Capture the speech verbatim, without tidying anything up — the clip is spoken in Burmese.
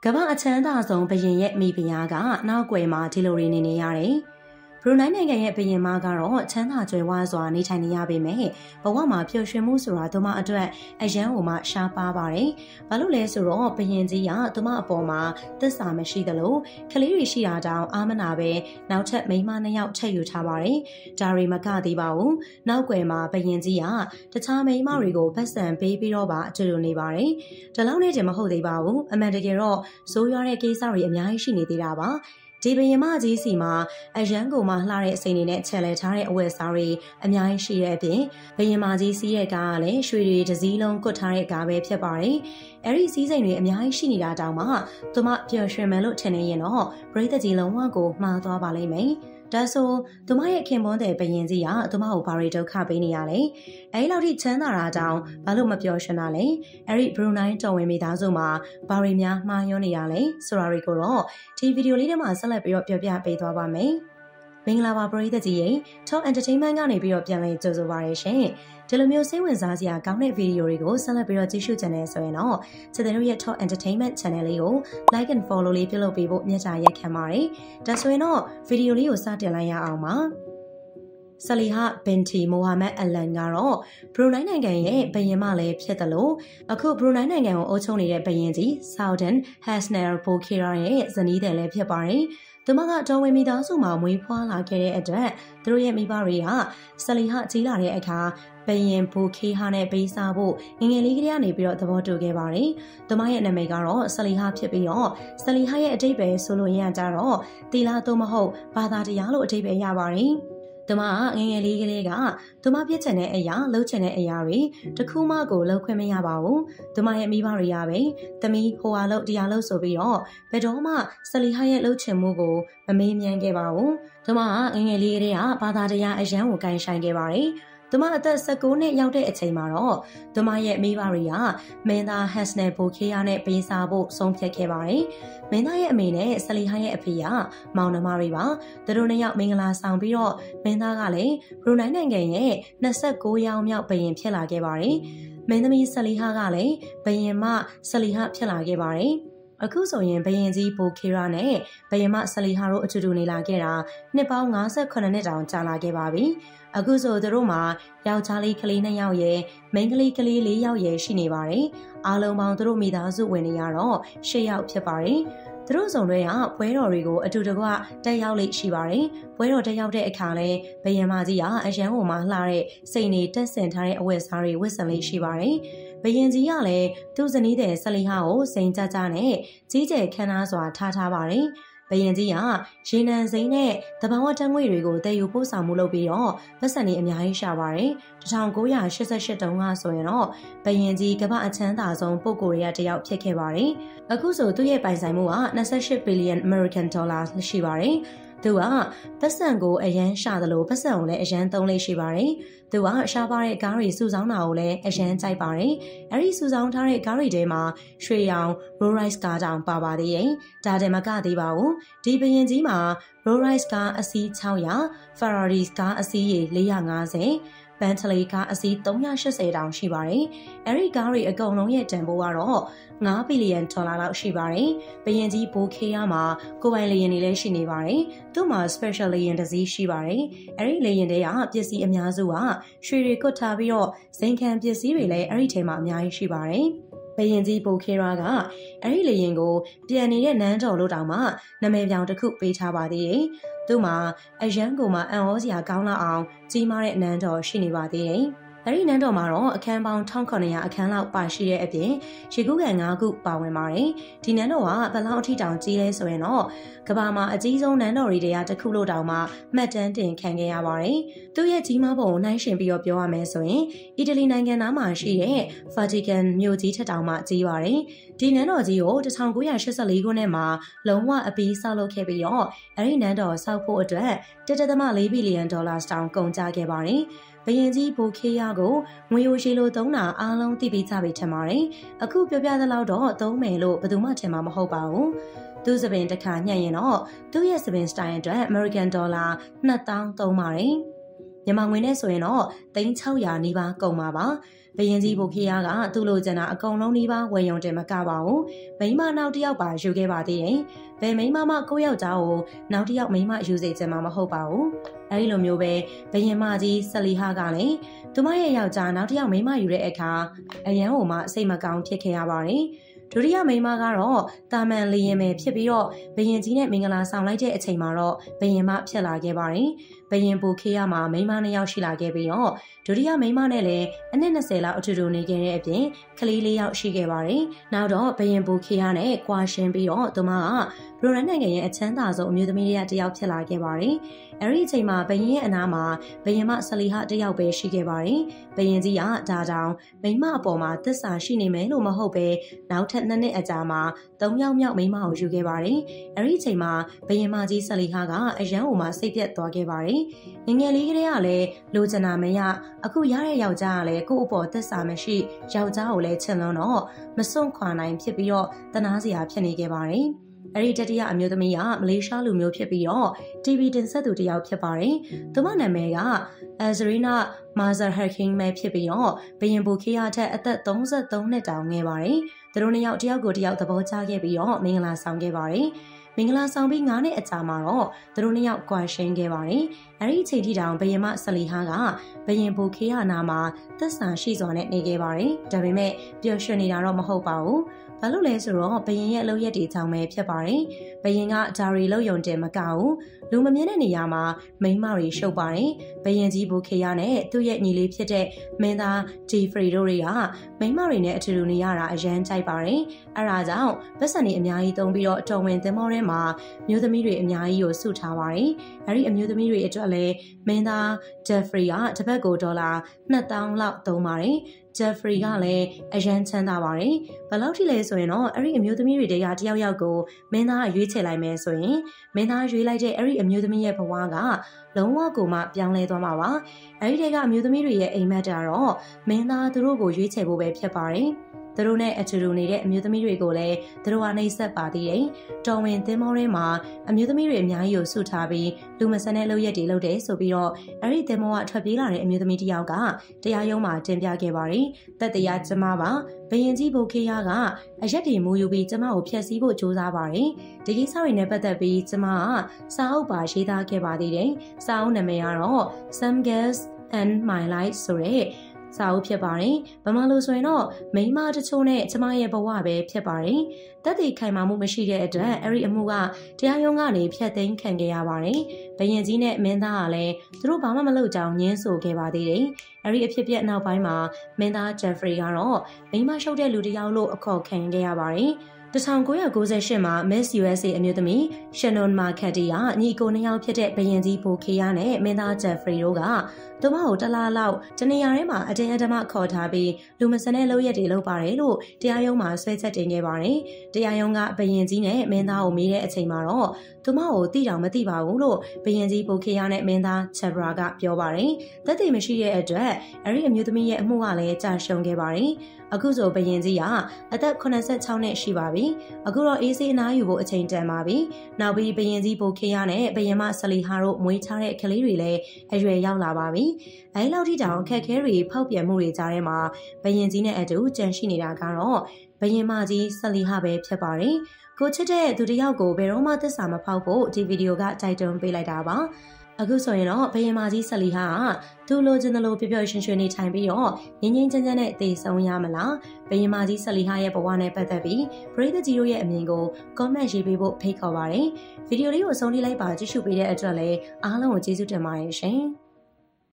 ကမ္ဘာအချမ်းသာဆုံးဘုရင်ရဲ့မိဖုရားကနောက်ွယ်မှာဒီလိုရင်းနေနေရတယ်။ဘရူနိုင်းနိုင်ငံရဲ့ဘုရင်မကတော့ချမ်းသာကြွယ်ဝစွာနေထိုင်နေရပေမဲ့ဘဝမှာပျော်ရွှင်မှုဆိုတာသူမအတွက်အယံကိုမှရှားပါပါတယ်။ဘာလို့လဲဆိုတော့ဘုရင်ကြီးကသူမအပေါ်မှာသစ္စာမရှိသလိုကလေးတွေရှိတာတောင်အာမနာပဲနောက်ထပ်မိန်းမနှစ်ယောက်ထပ်ယူထားပါတယ်။ဒါရီမကသေးပါဘူး။နောက်ွယ်မှာဘုရင်ကြီးကတခြားမိန်းမတွေကိုဗတ်ဆံပေးပြီးတော့ပါအတူတူနေပါတယ်။ဒါလောက်နဲ့တည်းမဟုတ်သေးပါဘူး။အမှန်တကယ်တော့ဆိုးရွားတဲ့ကိစ္စတွေအများကြီးရှိနေသေးတာပါ။ဒီဘုရင်မကြီးစီမှာအရန်ကိုမှလှတဲ့အစိမ်တွေနဲ့ချက်လဲထားတဲ့အဝတ်အစားတွေအများကြီးရှိတဲ့အပြင်ဘုရင်မကြီးစီးရဲ့ကားကလည်းရွှေတွေတစ်စည်းလုံးကွတ်ထားတဲ့ကားပဲဖြစ်ပါတယ်။အဲဒီစည်းစိမ်တွေအများကြီးရှိနေတာတောင်မှသူမပျော်ရွှင်မယ်လို့ထင်နေရင်တော့ပရိသတ်ကြီးလုံးဝကိုမှားသွားပါလိမ့်မယ်။ဒါဆိုသူမရဲ့ခင်ပွန်းတဲ့ဘယင်ကြီးကသူမကိုဘာတွေဒုက္ခပေးနေရလဲအဲဒီလောက်ထိချမ်းသာတာတောင်ဘာလို့မပျော်ရွှင်တာလဲအဲဒီဘရူနိုင်းတော်ဝင်မိသားစုမှာဘာတွေများမှားယွင်းနေရလဲဆိုတာတွေကိုတော့ဒီဗီဒီယိုလေးထဲမှာဆက်လက်ပြီးတော့ပြောပြပေးသွားပါမယ်မင်္ဂလာပါပရိသတ်ကြီးရေ Top Entertainment ကနေပြီးတော့ပြန်လည်ကြိုဆိုပါရရှင်ဒီလိုမျိုးစိတ်ဝင်စားစရာကောင်းတဲ့ဗီဒီယိုတွေကိုဆက်လက်ပြီးတော့ကြည့်ရှုကြနေဆိုရင်တော့ကျွန်တော်တို့ရဲ့ Top Entertainment Channel လေးကို Like and Follow လေးပြုလုပ်ပေးဖို့မြတ်တာရက်ခံပါတယ်ဒါဆိုရင်တော့ဗီဒီယိုလေးကိုစတင်လိုက်ရအောင်ပါဆလီဟာဘင်တီမိုဟာမက်အလန်ကတော့ဘရူနိုင်းနိုင်ငံရဲ့ဘုရင်မလည်းဖြစ်တယ်လို့အခုဘရူနိုင်းနိုင်ငံကိုအုပ်ချုပ်နေတဲ့ဘုရင်ကြီးဆာဒန်ဟက်စနယ်ဘိုခေရာရဲ့ဇနီးတယ်လည်းဖြစ်ပါတယ်သူမကတော်ဝင်မိသားစုမှာမွေးဖွားလာခဲ့တဲ့အတွက်သူတို့ရဲ့မိဘတွေကဆလီဟာကြီးလာတဲ့အခါဘယင်ဘူခေဟာနဲ့ပေးစားဖို့ငငယ်လေးကလေးကနေပြီးတော့သဘောတူခဲ့ပါတယ်။သူမရဲ့နာမည်ကတော့ဆလီဟာဖြစ်ပြီးတော့ဆလီဟာရဲ့အတိတ်ပဲဆိုလို့ရကြတော့တီလာသို့မဟုတ်ဘာသာတရားလို့အတိတ်ပဲရပါတယ်။သူမငငယ်လေးကလေးကသူမပြစ်ချင်တဲ့အရာလှုပ်ချင်တဲ့အရာတွေတခုမှကိုလှုပ်ခွင့်မရပါဘူး။သူမရဲ့မိဘတွေကပဲသမီးဟိုဟာလှုပ်တရားလှုပ်ဆိုပြီးတော့ဘယ်တော့မှဆလီဟာရဲ့လှုပ်ချင်မှုကိုမမေးမြန်းခဲ့ပါဘူး။သူမငငယ်လေးကလေးကဘာသာတရားအယံကိုကိုင်ဆိုင်ခဲ့ပါတယ်။သူမအသက်၁၉နှစ်ရောက်တဲ့အချိန်မှာတော့သူမရဲ့မိဘတွေကမင်းသားဟက်စနယ်ဘိုခေယာနဲ့ပေးစားဖို့ဆုံးဖြတ်ခဲ့ပါတယ်။မင်းသားရဲ့အမေနဲ့ဆလီဟာရဲ့အဖေကမောင်နှမတွေပါ။သူတို့နှစ်ယောက်မင်္ဂလာဆောင်ပြီးတော့မင်းသားကလည်းဘရူနိုင်းနိုင်ငံရဲ့၂၉ယောက်မြောက်ဘုရင်ဖြစ်လာခဲ့ပါတယ်။မင်းသမီးဆလီဟာကလည်းဘုရင်မဆလီဟာဖြစ်လာခဲ့ပါတယ်။အခုဆိုရင်ဘယင်ကြီးဘိုခေရာနဲ့ဘယင်မဆလီဟာတို့အတူတူနေလာခဲ့တာနှစ်ပေါင်း၅၈နှစ်တောင်ကြာလာခဲ့ပါပြီ။အခုဆိုသူတို့မှာယောက်ျားလေးကလေးနှစ်ယောက်ရယ်မိန်းကလေးကလေးလေးယောက်ရယ်ရှိနေပါတယ်။အားလုံးပေါင်းသူတို့မိသားစုဝင်နေရတော့၈ယောက်ဖြစ်ပါတယ်။သူတို့စုံတွေကပွဲတော်တွေကိုအတူတကွတက်ရောက်လိမ့်ရှိပါတယ်။ပွဲတော်တက်ရောက်တဲ့အခါလဲဘယင်မကြီးကအရန်ဟိုမှာလှတဲ့စိန်နေတက်ဆင်ထားတဲ့အဝတ်စားတွေဝတ်ဆင်လေးရှိပါတယ်။ဘယင်ကြီးကလည်းသူ့ဇနီးတဲ့ဆလီဟာကိုစိန်ကြကြနဲ့ကြီးကျယ်ခမ်းနားစွာထားထားပါတယ်။ဘယင်ကြီးကရေနံစိမ်းနဲ့တဘာဝတန်းငွေတွေကိုတည်ယူပို့ဆောင်မှုလုပ်ပြီးတော့ပတ်စံတွေအများကြီးရှာပါတယ်။၁၉၈၈တုန်းကဆိုရင်တော့ဘယင်ကြီးကမ္ဘာအချမ်းသာဆုံးပုဂ္ဂိုလ်တွေကတယောက်ဖြစ်ခဲ့ပါတယ်။အခုဆိုသူ့ရဲ့ပိုင်ဆိုင်မှုက၂၈ဘီလီယံ American Dollar ရှိပါတယ်။သူကပတ်စံကိုအရန်ရှာတယ်လို့ပတ်စံကိုလည်းအရန်သုံးလေးရှိပါတယ်။သူကရှားပါတဲ့ကားတွေစုဆောင်းတာကိုလည်းအရန်ကြိုက်ပါတယ်။အဲဒီစုဆောင်းထားတဲ့ကားတွေထဲမှာရွှေရောင် Rolls Royce ကားတောင်ပါပါသေးတယ်။ဒါတည်းမကသေးပါဘူး။ဒီဘရင်ကြီးမှာ Rolls Royce ကားအစီး၆ရာ Ferrari ကားအစီးရေ၄ရာ၅ဆယ်ဘန်တလီကားအစီး၃၈၀တောင်ရှိပါတယ်။အဲဒီကားတွေအကုန်လုံးရဲ့တန်ဖိုးကတော့၅ဘီလီယံဒေါ်လာလောက်ရှိပါတယ်။ဘယင်ကြီးဘိုခေယာမှာကိုပိုင်လေယာဉ်တွေလည်းရှိနေပါတယ်။သူ့မှာ special လေယာဉ်တစ်စီးရှိပါတယ်။အဲဒီလေယာဉ်တွေကပစ္စည်းအများစုကရွှေတွေကွတ်ထားပြီးတော့ဇိမ်ခံပစ္စည်းတွေလည်းအဲဒီထဲမှာအများကြီးရှိပါတယ်။ဘယင်ကြီးဘိုခေရာကအဲ့ဒီလေရင်ကိုပြန်နေတဲ့နန်းတော်လို့တောင်မှနာမည်ပြောင်တစ်ခုပေးထားပါသေးတယ်။သူ့မှာအရန်ကိုမှအံ့ဩစရာကောင်းလောက်အောင်ကြီးမားတဲ့နန်းတော်ရှိနေပါသေးတယ်။အဲ့ဒီနန်းတော်မှာတော့အခန်းပေါင်း၁၇၀၀အခန်းလောက်ပါရှိတဲ့အပြင်ရေကူးကန်၅ခုပါဝင်ပါတယ်။ဒီနန်းတော်ကဘယ်လောက်အထိတောင်ကြီးလဲဆိုရင်တော့ကမ္ဘာမှာအကြီးဆုံးနန်းတော်တွေတွေကတစ်ခုလို့တောင်မှမှတ်တမ်းတင်ခံခဲ့ရပါတယ်။သူ့ရဲ့ကြီးမားပုံကိုနှိုင်းယှဉ်ပြီးတော့ပြောရမယ်ဆိုရင်အီတလီနိုင်ငံသားမှာရှိတဲ့ Vatican မြို့ကြီးထက်တောင်မှကြီးပါတယ်။ဒီနန်းတော်ကြီးကို၁၉၈၄ခုနှစ်မှာလုံးဝအပြီးဆောက်လုပ်ခဲ့ပြီးတော့အဲ့ဒီနန်းတော်ဆောက်ဖို့အတွက်၁.၄ဘီလီယံဒေါ်လာတောင်ကုန်ကျခဲ့ပါတယ်။ဘယင်ကြီးဘိုခေယာကိုငွေရိုရှည်လိုသုံးတာအားလုံးသိပြီးကြပြီထင်ပါတယ်။အခုပြောပြသလောက်တော့သုံးမယ်လို့ဘယ်သူမှထင်မှာမဟုတ်ပါဘူး။သူ့စပင်တစ်ခါညှက်ရင်တော့သူ့ရဲ့စပင်စတိုင်အတွက် American Dollar နှစ်သောင်းသုံးပါတယ်။မြန်မာငွေနဲ့ဆိုရင်တော့သိန်း၆ရာနီးပါးကုန်ပါပါဘယင်ကြီးဘိုခေယာကသူ့လိုချင်တာအကုန်လုံးနီးပါးဝယ်ယုံတယ်မကပါဘူးမိမနောက်တစ်ယောက်ပါယူခဲ့ပါသေးတယ်ဘယ်မိမမှကိုယ့်ယောက်ျားကိုနောက်တစ်ယောက်မိမယူစေချင်မှာမဟုတ်ပါဘူးအဲဒီလိုမျိုးပဲဘယင်မကြီးဆလီဟာကလည်းသူမရဲ့ယောက်ျားနောက်တစ်ယောက်မိမယူတဲ့အခါအရန်ဟိုမှစိတ်မကောင်းဖြစ်ခဲ့ရပါတယ်ဒုတိယမိန်းမကတော့တာမန်လျင်ပဲဖြစ်ပြီးတော့ဘယင်ကြီးနဲ့မင်္ဂလာဆောင်လိုက်တဲ့အချိန်မှာတော့ဘယင်မဖြစ်လာခဲ့ပါတယ်။ဘယင်ပူခေးရမှာမိန်းမနှစ်ယောက်ရှိလာခဲ့ပြီးတော့ဒုတိယမိန်းမနဲ့လည်းအနည်း၂၀လောက်အတူတူနေခဲ့တဲ့အပြင်ကလေးလေးယောက်ရှိခဲ့ပါတယ်။နောက်တော့ဘယင်ပူခေးရနဲ့ကွာရှင်းပြီးတော့သူမကဘရူနိုင်းနိုင်ငံရဲ့အချမ်းသာဆုံးအမျိုးသမီးတွေကတယောက်ဖြစ်လာခဲ့ပါတယ်။အဲဒီအချိန်မှာဘယင်ရဲ့အနားမှာဘယင်မဆလီဟာတယောက်ပဲရှိခဲ့ပါတယ်။ဘယင်ကြီးကဒါတောင်မိန်းမအပေါ်မှာသစ္စာရှိနေမယ်လို့မဟုတ်ပဲနောက်ထပ်နှစ်နှစ်အကြာမှာသုံးယောက်မြောက်မိန်းမကိုယူခဲ့ပါတယ်။အဲဒီအချိန်မှာဘယင်မကြီးဆလီဟာကအရန်ဟိုမှာစိတ်ပြတ်သွားခဲ့ပါတယ်။ငငယ်လေးကလေးကလည်းလိုချင်တာမရအခုရတဲ့ယောက်ျားကလည်းကိုယ့်အပေါ်သစ္စာမရှိယောက်ျားကိုလည်းချင်လို့တော့မစွန့်ခွာနိုင်ဖြစ်ပြီးတော့တနာစရာဖြစ်နေခဲ့ပါတယ်။အဲ့ဒီတတိယအမျိုးသမီးကမလေးရှားလူမျိုးဖြစ်ပြီးတော့ တီဗီ တင်ဆက်သူတစ်ယောက်ဖြစ်ပါတယ်။သူမနာမည်က Azrina Mazhar Hakim ပဲဖြစ်ပြီးတော့ဘယင်ပူခေးရထက်အသက်သုံးဆသုံးနှစ်တောင်ငယ်ပါတယ်။သူတို့နှစ်ယောက်တယောက်ကိုတယောက်သဘောကျခဲ့ပြီးတော့မင်္ဂလာဆောင်ခဲ့ပါတယ်။မင်္ဂလာဆောင်ပြီးငါးနှစ်အကြာမှာတော့သူတို့နှစ်ယောက်ကွာရှင်းခဲ့ပါတယ်။အဲဒီအချိန်ထိတောင်ဘယင်မဆလီဟာကဘယင်ပူခေးရနာမှာသစ္စာရှိစွာနဲ့နေခဲ့ပါတယ်။ဒါပေမဲ့ပျော်ရွှင်နေတာတော့မဟုတ်ပါဘူး။ဘာလို့လဲဆိုတော့ဘယင်ရဲ့အလုပ်ရက်တွေကြောင့်ပဲဖြစ်ပါတယ်။ဘယင်ကဂျာရီလုံယုံတယ်မကဘူး။လူမမြင်တဲ့နေရာမှာမိန်းမတွေရှုပ်ပါတယ်။ဘယင်ကြီးဘူခေရနဲ့သူ့ရဲ့ညီလေးဖြစ်တဲ့မင်းသားဂျီဖရီတို့တွေကမိန်းမတွေနဲ့အထူတူနေရတာအရန်ကြိုက်ပါတယ်။အဲဒါကြောင့်ပတ်စံတွေအများကြီးသုံးပြီးတော့တော်ဝင်သင်္ဘောထဲမှာမျိုးသမီးတွေအများကြီးကိုစုထားပါတယ်။အဲဒီအမျိုးသမီးတွေအတွက်လည်းမင်းသားဂျက်ဖရီကတစ်ပတ်ကိုဒေါ်လာနှစ်သောင်းလောက်သုံးပါတယ်။ Jeffrey ကလည်းအရန်ချမ်းသာပါတယ်။ဘယ်လောက်ထိလဲဆိုရင်တော့အဲ့ဒီအမျိုးသမီးတွေတည်းကတယောက်ယောက်ကိုမင်းသားရွေးချယ်လိုက်မယ်ဆိုရင်မင်းသားရွေးလိုက်တဲ့အဲ့ဒီအမျိုးသမီးရဲ့ဘဝကလုံးဝကိုမှပြောင်းလဲသွားမှာပါ။အဲ့ဒီတည်းကအမျိုးသမီးတွေရဲ့အိမ်မက်တာတော့မင်းသားသူတို့ကိုရွေးချယ်ဖို့ပဲဖြစ်ပါတယ်။သူတို့နဲ့အတူတူနေတဲ့အမျိုးသမီးတွေကိုလည်းသူတို့ကနှိပ်စက်ပါသေးတယ်။တော်ဝင်သင်းမောထဲမှာအမျိုးသမီးတွေအများကြီးကိုစုထားပြီးလူမဆန်တဲ့လုပ်ရက်တွေလုပ်တယ်ဆိုပြီးတော့အဲ့ဒီသင်းမောကထွက်ပြေးလာတဲ့အမျိုးသမီးတစ်ယောက်ကတရားရုံးမှာတင်ပြခဲ့ပါတယ်။သက်တရားကျမပါဘယင်ကြီးဘိုခေးရကအရက်တွေမူယူပြီးကျမကိုဖျက်ဆီးဖို့ကြိုးစားပါတယ်။ဒီကိစ္စတွေနဲ့ပတ်သက်ပြီးကျမကစာအုပ်ပါရေးသားခဲ့ပါသေးတယ်။စာအုပ်နာမည်ကတော့ Some Girls and My Life ဆိုတဲ့စာအုပ်ဖြစ်ပါတယ်။ဗမာလိုဆိုရင်တော့မိန်းမတချို့နဲ့ကျမရဲ့ဘဝပဲဖြစ်ပါတယ်။သက်သေခိုင်မာမှုမရှိတဲ့အတွက်အဲ့ဒီအမှုကတရားရုံးကနေဖျက်သိမ်းခံခဲ့ရပါတယ်။ဘယင်ကြီးနဲ့မင်းသားကလည်းသူတို့ဘာမှမလုပ်ကြောင်းညင်းဆိုခဲ့ပါသေးတယ်။အဲ့ဒီအဖြစ်ပြက်နောက်ပိုင်းမှာမင်းသားဂျက်ဖရီကတော့မိန်းမရှုပ်တဲ့လူတစ်ယောက်လို့အခေါ်ခံခဲ့ရပါတယ်။၁၉၉၈မှာ Miss ယူ အက်စ် အေ အမျိုးသမီး Shannon McCarthy ကညီကိုနှစ်ယောက်ဖြစ်တဲ့ဘယင်ကြီးဘိုခေးရနဲ့မင်းသားဂျက်ဖရီတို့ကသူမကိုတလားလောက်တနေရာထဲမှာအတင်းအဓမ္မခေါ်ထားပြီးလူမဆန်တဲ့လုပ်ရက်တွေလုပ်ပါတယ်လို့တရားရုံးမှာဆွဲချက်တင်ခဲ့ပါတယ်။တရားရုံးကဘယင်ကြီးနဲ့မင်းသားကိုမေးတဲ့အချိန်မှာတော့သူမကိုသိတောင်မသိပါဘူးလို့ဘယင်ကြီးဘိုခေးရနဲ့မင်းသားချက်ဘရာကပြောပါတယ်။သက်သေမရှိတဲ့အတွက်အဲ့ဒီအမျိုးသမီးရဲ့အမှုကလည်းကြာရှုံးခဲ့ပါတယ်။အခုဆိုဘယင်ကြီးကအသက်၇၆နှစ်ရှိပါပြီ။အခုတော့အေးဆေးအနားယူဖို့အချိန်တန်ပါပြီ။နောက်ပြီးဘယင်ကြီးဘိုခေးရနဲ့ဘယင်မဆလီဟာတို့မွေးထားတဲ့ကလေးတွေလည်းအရွယ်ရောက်လာပါပြီ။အဲဒီလောက်ထိတောင်အခက်အခဲတွေဖောက်ပြန်မှုတွေကြားထဲမှာဘယင်ကြီးနဲ့အတူကြံရှိနေတာကတော့ဘယင်မကြီးဆလီဟာပဲဖြစ်ပါတယ်။ကိုချစ်တဲ့သူတစ်ယောက်ကိုဘယ်တော့မှသစ္စာမဖောက်ဖို့ဒီဗီဒီယိုကတိုက်တွန်းပေးလိုက်တာပါ။အခုဆိုရင်တော့ဘယင်မကြီးဆလီဟာသူလိုချင်တယ်လို့ပျော်ပျော်ရွှင်ရွှင်နေထိုင်ပြီးတော့ငင်းငင်းချမ်းချမ်းနဲ့တည်ဆုံရမလားဘယင်မကြီးဆလီဟာရဲ့ဘဝနဲ့ပတ်သက်ပြီးပရိသတ်ကြီးတို့ရဲ့အမြင်ကို comment ရေးပေးဖို့ဖိတ်ခေါ်ပါတယ်ဗီဒီယိုလေးကိုအဆုံးထိလိုက်ပါကြည့်ရှုပေးတဲ့အတွက်လည်းအားလုံးကိုကျေးဇူးတင်ပါတယ်ရှင်